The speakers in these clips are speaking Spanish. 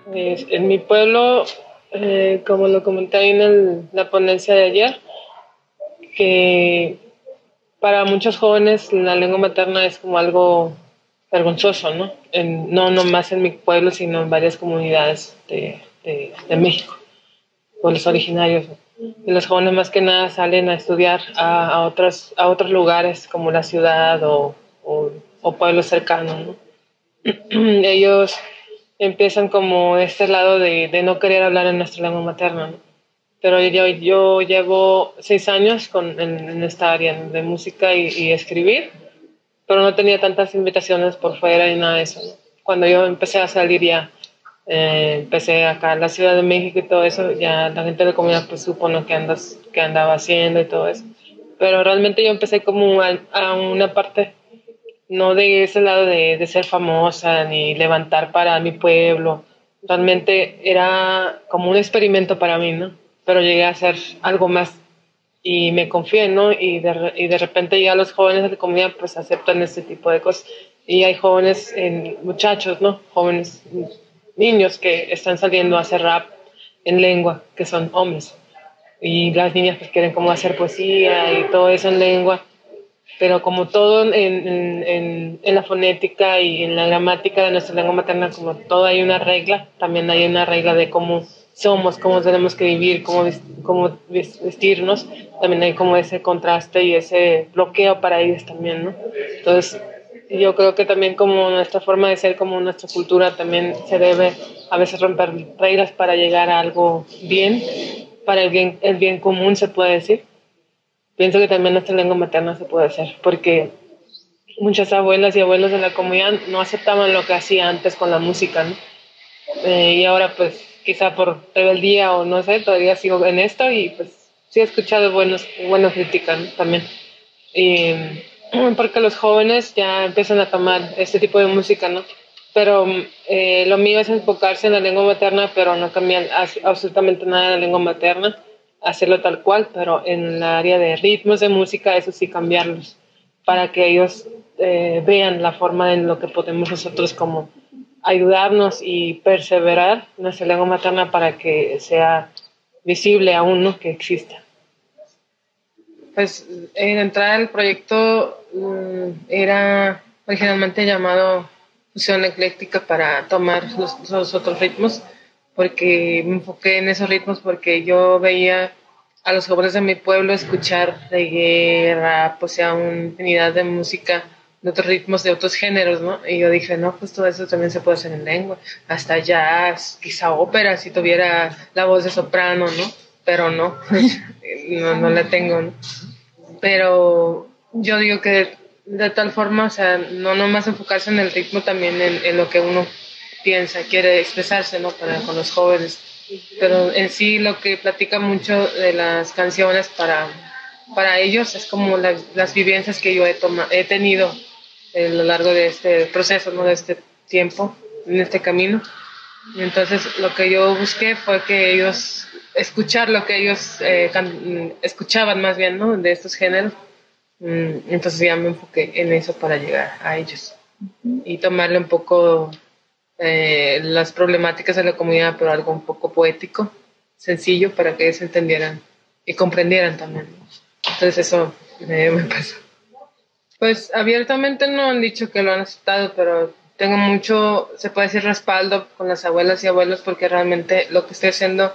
En mi pueblo, como lo comenté ahí en la ponencia de ayer, que para muchos jóvenes la lengua materna es como algo vergonzoso, ¿no? No nomás en mi pueblo, sino en varias comunidades de México, pueblos originarios. Y los jóvenes más que nada salen a estudiar a otros lugares como la ciudad o pueblos cercanos, ¿no? Ellos empiezan como este lado de no querer hablar en nuestra lengua materna, ¿no? Pero yo llevo 6 años en esta área de música y escribir, pero no tenía tantas invitaciones por fuera y nada de eso, ¿no? Cuando yo empecé a salir ya, empecé acá en la Ciudad de México y todo eso, ya la gente de la comunidad pues supo, ¿no? qué andaba haciendo y todo eso. Pero realmente yo empecé como a una parte no de ese lado de ser famosa ni levantar para mi pueblo. Realmente era como un experimento para mí, ¿no? Pero llegué a hacer algo más y me confié, ¿no? Y de repente ya los jóvenes de la comunidad pues aceptan este tipo de cosas. Y hay jóvenes, muchachos, ¿no? Jóvenes, niños que están saliendo a hacer rap en lengua, que son hombres. Y las niñas pues quieren como hacer poesía y todo eso en lengua, pero como todo en la fonética y en la gramática de nuestra lengua materna, como todo hay una regla, también hay una regla de cómo somos, cómo tenemos que vivir, cómo vestirnos, también hay como ese contraste y ese bloqueo para ellos también, ¿no? Entonces, yo creo que también como nuestra forma de ser, como nuestra cultura, también se debe a veces romper reglas para llegar a algo bien, para el bien común, se puede decir. Pienso que también nuestra lengua materna se puede hacer, porque muchas abuelas y abuelos de la comunidad no aceptaban lo que hacía antes con la música, ¿no? Y ahora pues quizá por rebeldía o no sé, todavía sigo en esto y pues sí he escuchado buenas críticas, ¿no? También. Y porque los jóvenes ya empiezan a tomar este tipo de música, ¿no? Pero lo mío es enfocarse en la lengua materna, pero no cambiar absolutamente nada de la lengua materna, hacerlo tal cual, pero en el área de ritmos de música, eso sí cambiarlos, para que ellos vean la forma en lo que podemos nosotros como ayudarnos y perseverar en nuestra lengua materna para que sea visible aún, ¿no? Que exista. Pues en entrar al proyecto era originalmente llamado fusión ecléctica para tomar los otros ritmos, porque me enfoqué en esos ritmos porque yo veía a los jóvenes de mi pueblo escuchar reggae, rap, o sea, una infinidad de música de otros ritmos, de otros géneros, ¿no? Y yo dije, no, pues todo eso también se puede hacer en lengua, hasta jazz, quizá ópera, si tuviera la voz de soprano, ¿no? Pero no, no la tengo, ¿no? Pero yo digo que de tal forma, o sea, no nomás enfocarse en el ritmo, también en lo que uno piensa, quiere expresarse, ¿no? Con los jóvenes. Pero en sí lo que platica mucho de las canciones para ellos es como las vivencias que yo he tenido a lo largo de este proceso, ¿no? De este tiempo, en este camino. Y entonces lo que yo busqué fue que ellos, escuchar lo que ellos escuchaban más bien, ¿no? De estos géneros. Entonces ya me enfoqué en eso para llegar a ellos y tomarle un poco las problemáticas de la comunidad, pero algo un poco poético, sencillo, para que ellos entendieran y comprendieran también. Entonces eso me pasó. Pues abiertamente no han dicho que lo han aceptado, pero tengo mucho, se puede decir, respaldo con las abuelas y abuelos porque realmente lo que estoy haciendo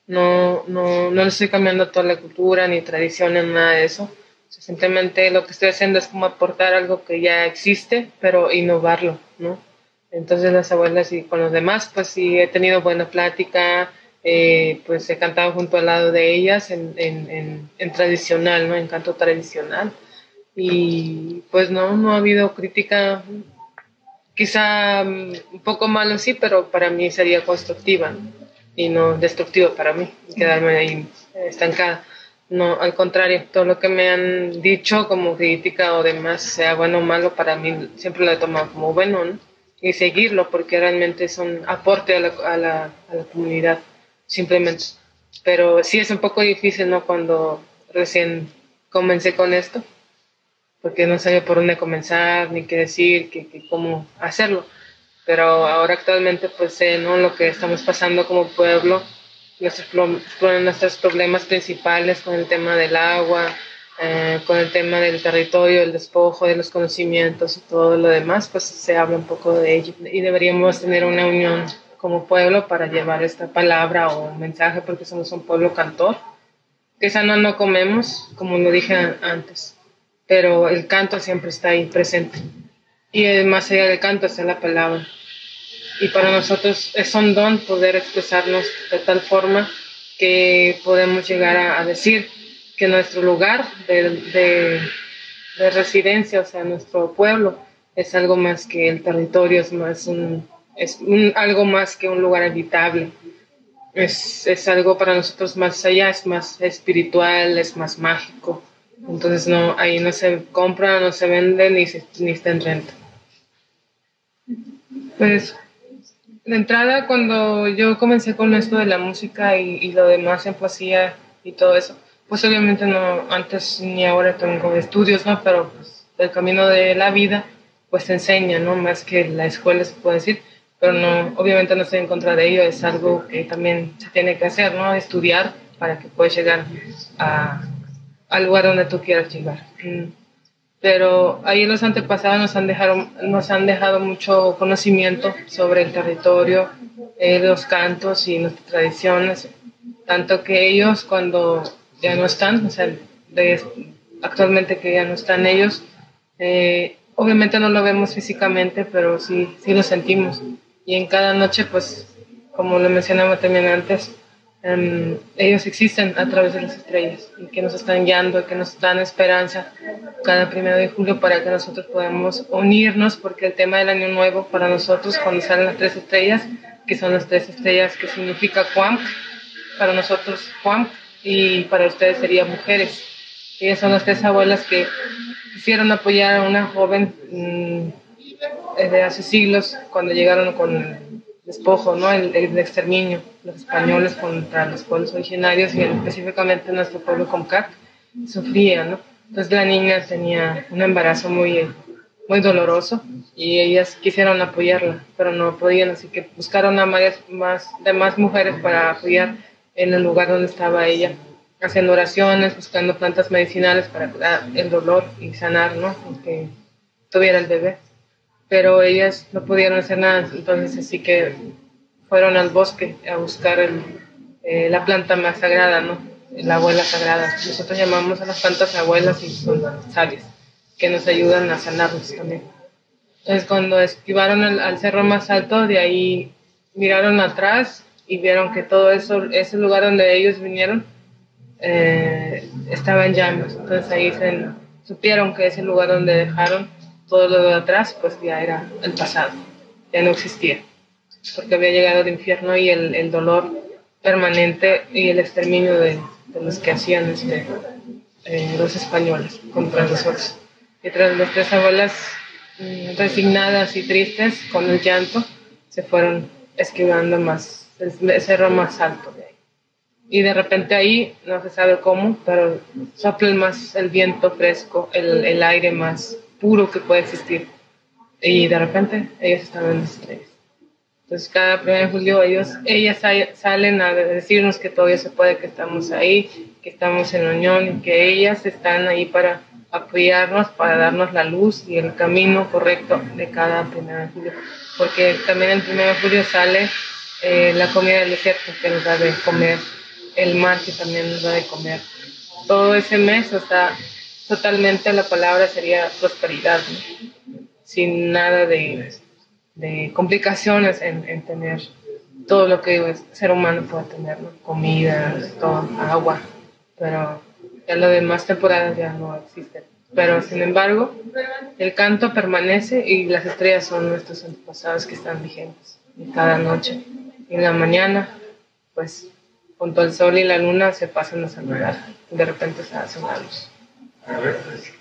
no le estoy cambiando toda la cultura ni tradición ni nada de eso. O sea, simplemente lo que estoy haciendo es como aportar algo que ya existe, pero innovarlo, ¿no? Entonces las abuelas y con los demás, pues sí he tenido buena plática, pues he cantado junto al lado de ellas en tradicional, ¿no? En canto tradicional y pues no ha habido crítica, quizá un poco malo sí, pero para mí sería constructiva, ¿no? Y no destructiva para mí, quedarme ahí estancada. No, al contrario, todo lo que me han dicho como crítica o demás, sea bueno o malo, para mí siempre lo he tomado como bueno, ¿no? Y seguirlo porque realmente es un aporte a la comunidad, simplemente. Pero sí es un poco difícil, ¿no? Cuando recién comencé con esto porque no sabía por dónde comenzar, ni qué decir, cómo hacerlo. pero ahora actualmente pues sé, ¿no?, lo que estamos pasando como pueblo, nuestros problemas principales con el tema del agua, con el tema del territorio, el despojo de los conocimientos y todo lo demás, pues se habla un poco de ello. Y deberíamos tener una unión como pueblo para llevar esta palabra o mensaje, porque somos un pueblo cantor. Quizá no comemos, como lo dije antes, pero el canto siempre está ahí presente. Y más allá del canto está la palabra. Y para nosotros es un don poder expresarnos de tal forma que podemos llegar a decir que nuestro lugar de residencia, o sea, nuestro pueblo, es algo más que el territorio, algo más que un lugar habitable. Es algo para nosotros más allá, es más espiritual, es más mágico. Entonces ahí no se compra, no se vende, ni está en renta. Pues de entrada, cuando yo comencé con esto de la música y lo demás en poesía y todo eso, pues obviamente no, antes ni ahora tengo estudios, ¿no? Pero pues el camino de la vida, pues te enseña, ¿no? Más que la escuela se puede decir, pero no, obviamente no estoy en contra de ello, es algo que también se tiene que hacer, ¿no? Estudiar para que puedas llegar a, al lugar donde tú quieras llegar. Pero ahí los antepasados nos han dejado mucho conocimiento sobre el territorio, los cantos y nuestras tradiciones, tanto que ellos cuando ya no están, o sea, actualmente que ya no están ellos, obviamente no lo vemos físicamente, pero sí lo sentimos. Y en cada noche, pues, como lo mencionaba también antes, ellos existen a través de las estrellas y que nos están guiando y que nos dan esperanza cada 1 de julio para que nosotros podamos unirnos, porque el tema del año nuevo para nosotros, cuando salen las 3 estrellas, que son las 3 estrellas que significa Cuam, para nosotros Cuam, y para ustedes sería mujeres. Ellas son las 3 abuelas que quisieron apoyar a una joven de hace siglos, cuando llegaron con el despojo, ¿no? El exterminio, los españoles contra los pueblos originarios y específicamente nuestro pueblo Comcac sufría, ¿no? Entonces la niña tenía un embarazo muy doloroso y ellas quisieron apoyarla, pero no podían, así que buscaron a varias demás mujeres para apoyar en el lugar donde estaba ella, haciendo oraciones, buscando plantas medicinales para curar el dolor y sanar, ¿no?, y que tuviera el bebé. Pero ellas no pudieron hacer nada, entonces así que fueron al bosque a buscar la planta más sagrada, ¿no?, la abuela sagrada. Nosotros llamamos a las plantas abuelas y son sabias, que nos ayudan a sanarnos también. Entonces cuando esquivaron al cerro más alto, de ahí miraron atrás y vieron que todo eso, ese lugar donde ellos vinieron, estaba en llamas. Entonces ahí supieron que ese lugar donde dejaron todo lo de atrás, pues ya era el pasado, ya no existía, porque había llegado el infierno y el dolor permanente y el exterminio de los que hacían los españoles contra nosotros. Y tras las 3 abuelas resignadas y tristes, con el llanto, se fueron esquivando más el cerro más alto de ahí. Y de repente ahí, no se sabe cómo, pero sopla el viento fresco, el aire más puro que puede existir. Y de repente ellos estaban en las estrellas. Entonces cada 1 de julio ellas salen a decirnos que todavía se puede, que estamos ahí, que estamos en unión y que ellas están ahí para apoyarnos, para darnos la luz y el camino correcto de cada 1 de julio. Porque también el 1 de julio sale la comida del desierto, que nos da de comer, el mar, que también nos da de comer. Todo ese mes está totalmente, la palabra sería prosperidad, ¿no?, sin nada de complicaciones en tener todo lo que el ser humano puede tener, ¿no?, comida, todo, agua, pero ya las demás temporadas ya no existen. Pero sin embargo, el canto permanece y las estrellas son nuestros antepasados que están vigentes. Y cada noche, y en la mañana, pues junto al sol y la luna se pasan a saludar. De repente se hace una luz.